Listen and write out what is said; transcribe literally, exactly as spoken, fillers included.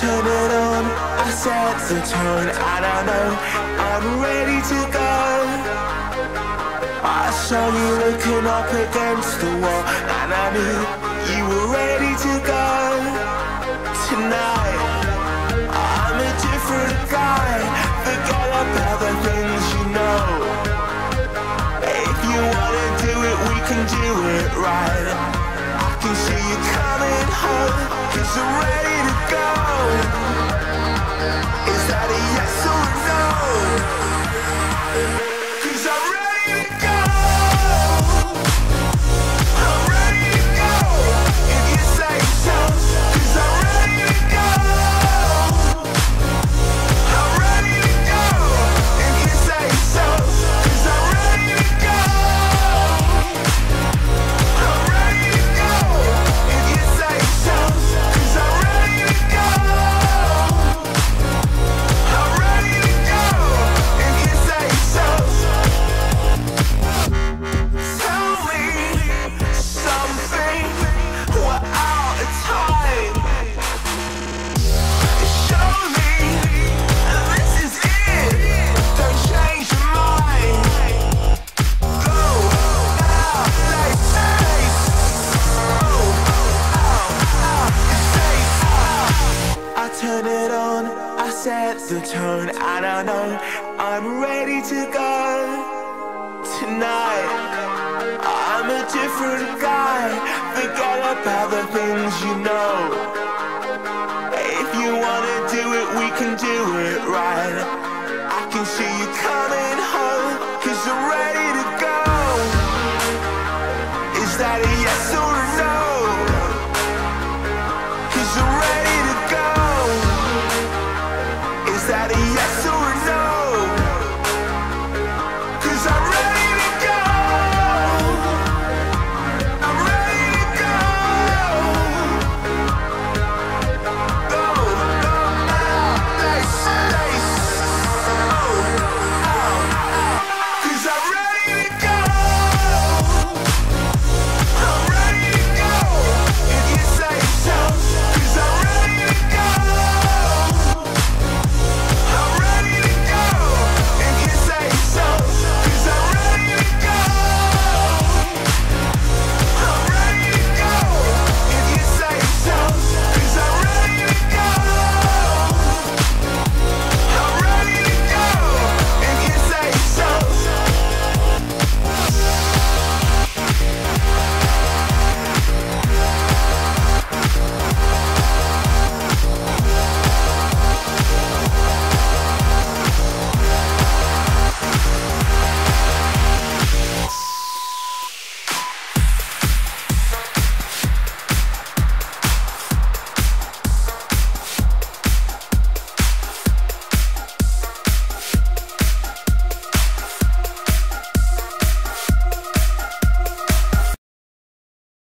turn it on, I set the tone, and I know I'm ready to go. I saw you looking up against the wall, and I knew you were ready to go. Tonight, I'm a different guy, forget about the things you know. If you wanna do it, we can do it right. I can see you coming home, cause I'm ready to go. Is that a yes or a no? Cause I'm ready to go. I'm ready to go. If you say so, cause I'm ready to go. I'm ready to go. If you say so, cause I'm ready to go. I'm ready to go. If you say so, cause I'm ready to go. I'm ready to go. If you say so. Tell me something, we're out of time. Show me this is it, don't change your mind. Go now, say, say, oh, oh, say, I turn it on, I set the tone, and I know I'm ready to go. Tonight, I'm a different guy, forget about the things you know. If you wanna do it, we can do it right. I can see you coming